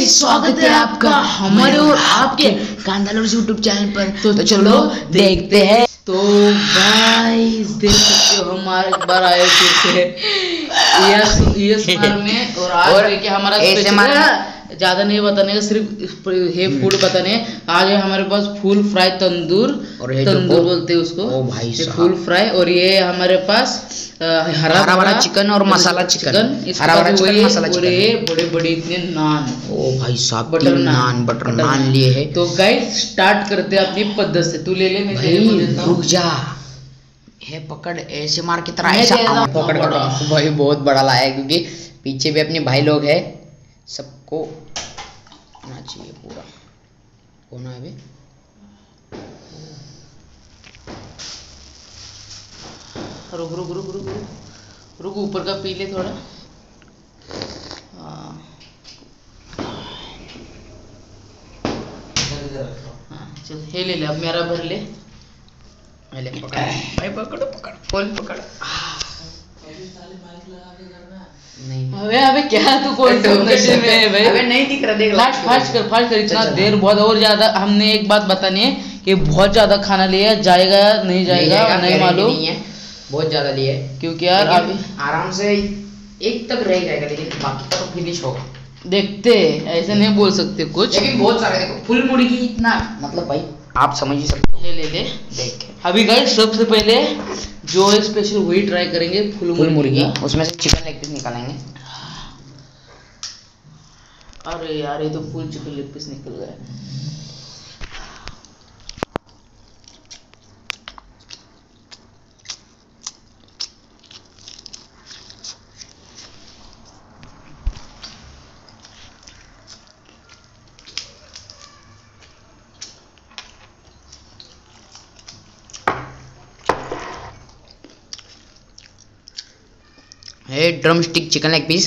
Guys, स्वागत है आपका हमारे और आपके कांदालोर्स यूट्यूब चैनल पर। तो चलो देखते हैं। तो गाइस देख सकते हो हमारे एक बार आए फिर से ASMR में। और आज देखिए हमारा स्पेशल ज्यादा नहीं बताने का, सिर्फ ये फूड बताने। आज है हमारे पास फुल फ्राई तंदूर, और तंदूर बोलते हैं उसको। ओ भाई ये फुल फ्राई। और ये हमारे पास हरा भरा चिकन और मसाला चिकन, हरा भरा चिकन मसाला चिकन, ये बड़े बड़े इतने नान। ओ भाई साहब, बटर नान, बटर नान लिए है। तो गाइस स्टार्ट करते हैं अपनी पद्धति से। तू ले ले, मैं तेरे को देता हूं। रुक जा, है पकड़, ऐसे मार की तरह ऐसा पकड़ कर भाई। बहुत बड़ा लाया है क्योंकि पीछे भी अपने भाई लोग है, सबको होना चाहिए पूरा होना है। रुक रुक रुक रुक रुक रुक, ऊपर का पी ले थोड़ा। हाँ चल, ये ले ले, अब मेरा भर ले। ले पकड़ भाई, पकड़ पकड़, फुल पकड़। नहीं अबे अबे क्या तू कौन सा नशे में है भाई? अबे नहीं दिख रहा, देख फास्ट फास्ट कर, फास्ट कर। इतना देर बहुत और ज्यादा। हमने एक बात बतानी है कि बहुत ज्यादा खाना लिया, जाएगा नहीं जाएगा नहीं मालूम। बहुत ज्यादा लिए क्योंकि यार अभी आराम से एक तक रह जाएगा, लेकिन बाकी का तो फिनिश होगा। देखते ऐसे नहीं बोल सकते कुछ, लेकिन बहुत सारे देखो फुल मुर्गी इतना, मतलब भाई आप समझ ही सकते हो। ले ले देख के अभी गाइस सबसे पहले जो है स्पेशल वही ट्राई करेंगे, फुल मुर्गी। उसमें से चिकन लेग पीस निकालेंगे। अरे यार ये तो फुल चिकन लेग पीस निकल गया। है drumstick chicken leg piece.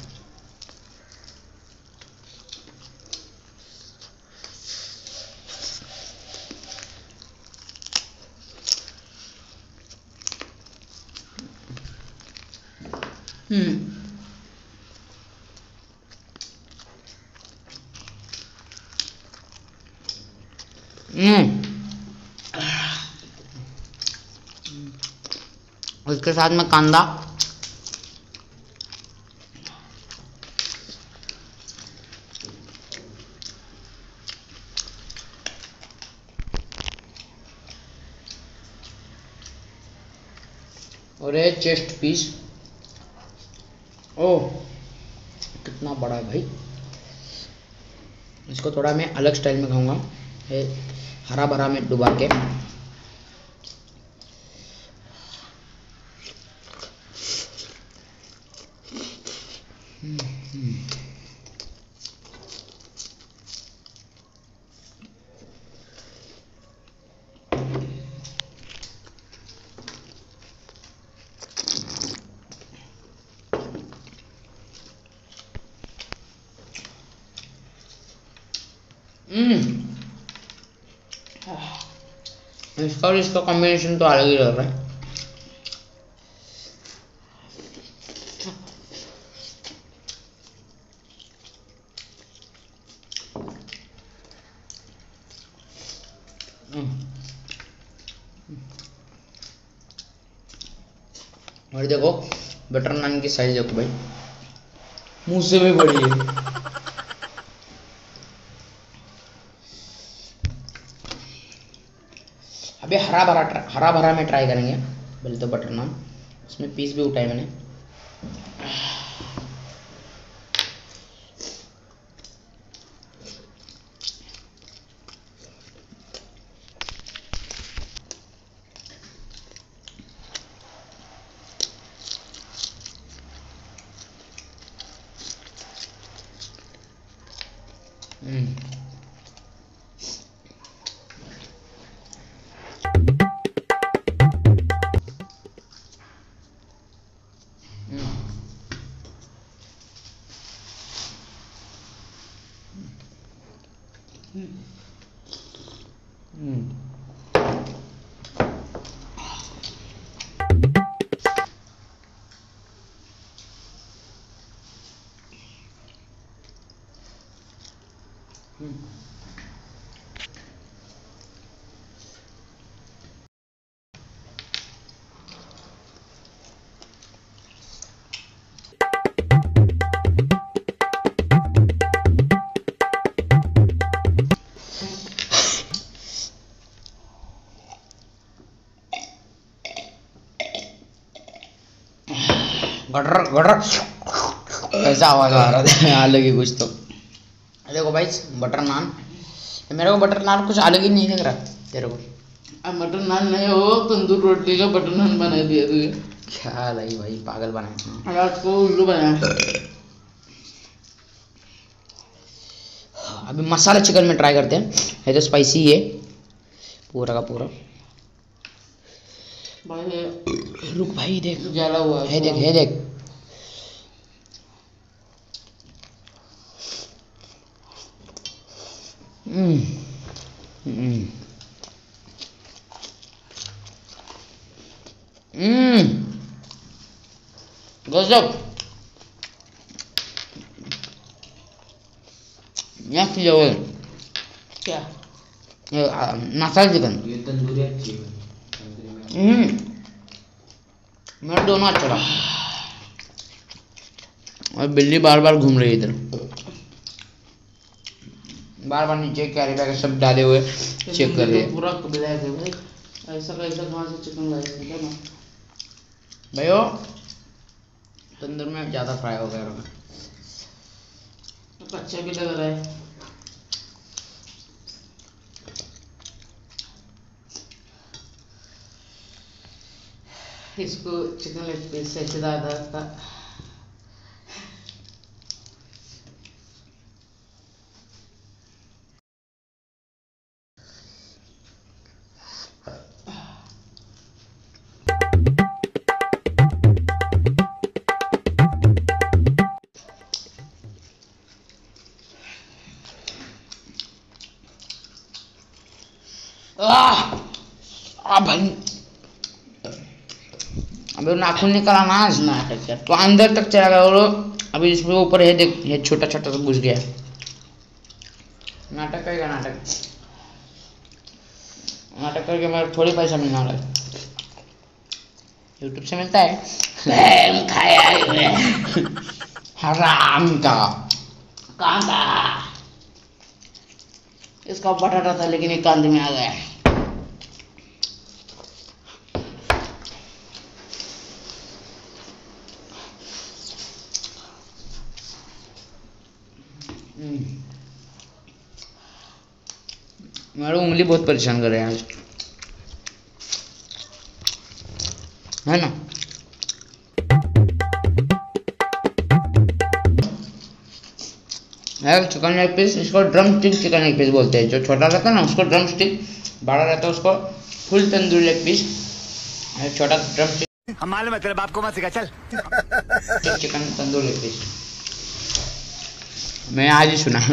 उसके साथ में कांदा, और ये चेस्ट पीस। ओह कितना बड़ा है भाई। इसको थोड़ा मैं अलग स्टाइल में खाऊंगा, हरा भरा में डुबा के। इसका और इसका कॉम्बिनेशन तो अलग ही लग रहा है। और देखो बटर नान की साइज देखो भाई, मुंह से भी बड़ी है। अभी हरा भरा में ट्राई करेंगे। पहले तो बटर नान, उसमें पीस भी उठाए मैंने। गटर गटर कैसा आवाज आ रहा था, अलग ही कुछ। तो देखो भाई बटर नान, मेरे को बटर नान कुछ अलग ही नहीं लग रहा तेरे को। अब बटर नान नहीं हो, तंदूर रोटी का बटर नान बना दिया तुझे। क्या नहीं भाई, पागल बनाया। रात को उल्लू बनाया। अभी मसाला चिकन में ट्राई करते हैं। है तो स्पाइसी है पूरा का पूरा भाई। रुक भाई, देख जला हुआ है, देख है, देख। गजब, नेक्स्ट लेवल। क्या मसाला चिकन, ये तंदूरी अच्छी है। मेरा दोनों अच्छा लगा। और बिल्ली बार बार घूम रही है इधर, बार बार नीचे कैरी बैग सब डाले हुए चेक कर रही है। पूरा ब्लैक है भाई, ऐसा कैसा कहाँ से चिकन लाया ना भैया। तंदूर में ज़्यादा फ्राई हो गया, कच्चा भी लग रहा है। इसको चिकन लेग पीस से ज़्यादा था। भाई अबे नाखून निकाला ना, नाटक कर। तो अंदर तक चला गया। और अभी इसमें ऊपर है, देख ये छोटा छोटा सा घुस गया। नाटक करेगा, नाटक नाटक करके मेरे थोड़ी पैसा मिलने वाला है। यूट्यूब से मिलता है। खाया हराम का कहाँ था इसका बटाटा था, लेकिन एक कांदे में आ गया। मेरी उंगली बहुत परेशान कर रहे हैं आज, है ना। चिकन लेग पीस, इसको drumstick chicken leg piece बोलते हैं। जो छोटा रहता है ना उसको ड्रम स्टिक, बड़ा रहता है उसको फुल तंदूरी लेग पीस। छोटा ड्रम स्टिक हम मालूम है तेरे बाप को मत सिखा, चल। चिकन तंदूरी लेग पीस मैं आज ही सुना।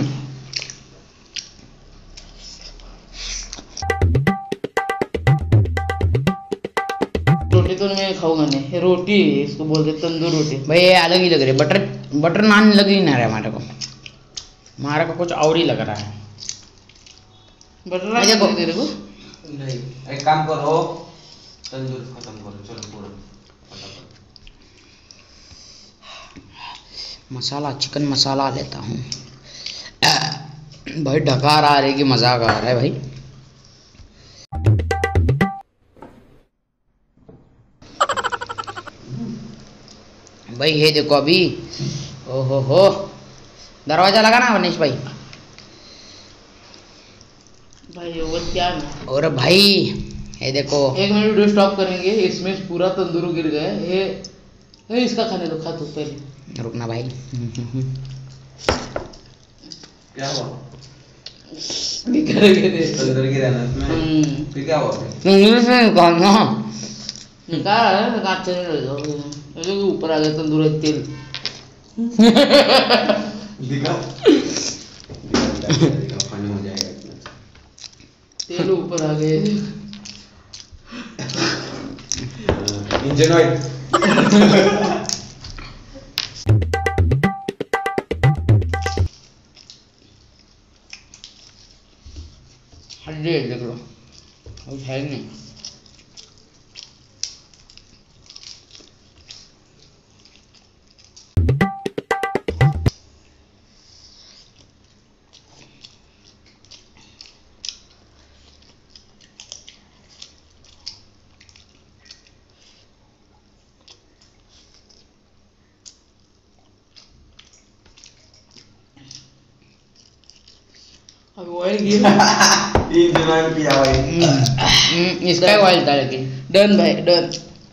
रोटी तो मैं खाऊंगा नहीं, रोटी इसको बोलते तंदूर रोटी। भाई ये अलग ही लग रही है, बटर बटर नान लग ही नहीं रहा है हमारे को। हमारा को कुछ और ही लग रहा है। बटर नान देखो तेरे को नहीं, एक काम करो, तंदूर खत्म करो, चलो पूरा फटाफट। मसाला चिकन मसाला लेता हूँ भाई। ढकार आ रही कि मजाक आ रहा है भाई। भाई ये देखो अभी, ओहो हो, दरवाजा लगा ना वनीश भाई। भाई वो क्या ना। और भाई ये देखो, एक मिनट वीडियो स्टॉप करेंगे, इसमें पूरा तंदूर गिर गया है। ये इसका खाने दो, खा तो पहले। रुकना भाई। क्या हुआ? बिखर गए तंदूर की रहना इसमें, फिर क्या हुआ? इंग्लिश में निकालना, निकाल रहा है, काट चले रहे जो ऊपर आ गया तंदूर तेल। दिखा दिखा, फनी हो जाएगा इसमें। तेल ऊपर आ गए। Engine oil. हड्डी है, देख लो कुछ है ही नहीं। अब ऑयल गिर तीन दिनों में पिया भाई। इसका ऑयल था लेकिन। डन भाई डन।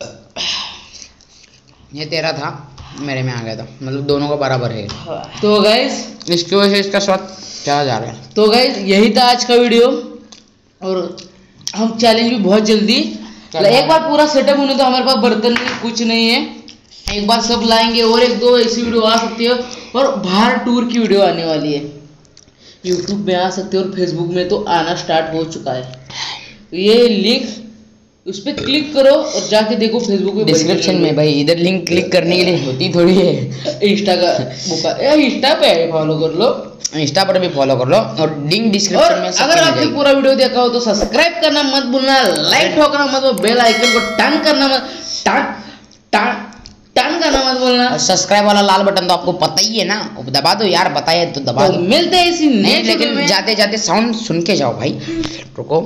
ये तेरा था, मेरे में आ गया था, मतलब दोनों का बराबर है। तो गाइस इसकी वजह से इसका स्वाद चला जा रहा है। तो गाइस यही था आज का वीडियो, और हम चैलेंज भी बहुत जल्दी एक बार पूरा सेटअप होने तो हमारे पास बर्तन नहीं कुछ नहीं है, एक बार सब लाएंगे और एक दो ऐसी वीडियो आ सकती है, और बाहर टूर की वीडियो आने वाली है। यूट्यूब में आ सकते हैं और फेसबुक में तो आना स्टार्ट हो चुका है। तो ये लिंक उस पर क्लिक करो और जाके देखो फेसबुक पे डिस्क्रिप्शन में भाई, इधर लिंक क्लिक करने के लिए होती थोड़ी है। इंस्टा का बुका इंस्टा पे फॉलो कर लो, इंस्टा पर भी फॉलो कर लो, और लिंक डिस्क्रिप्शन में सब अगर आपने पूरा वीडियो देखा हो तो सब्सक्राइब करना मत भूलना, लाइक ठोकना मत भूलना, बेल आइकन को टन करना मत टन करना मत बोलना। सब्सक्राइब वाला लाल बटन तो आपको पता ही है ना, दबा दो यार, बताया तो दबा दो। मिलते हैं इसी नहीं, लेकिन जाते जाते साउंड सुन के जाओ भाई। रुको,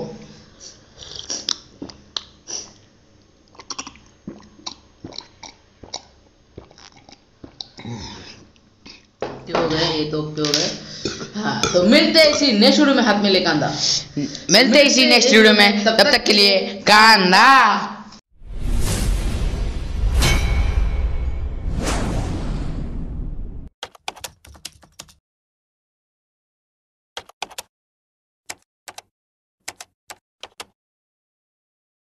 हो गए ये तो हो गए। हाँ तो मिलते हैं इसी नेक्स्ट वीडियो में, हाथ में ले कांदा। मिलते हैं इसी नेक्स्ट वीडियो में, तब तक के लिए कांदा।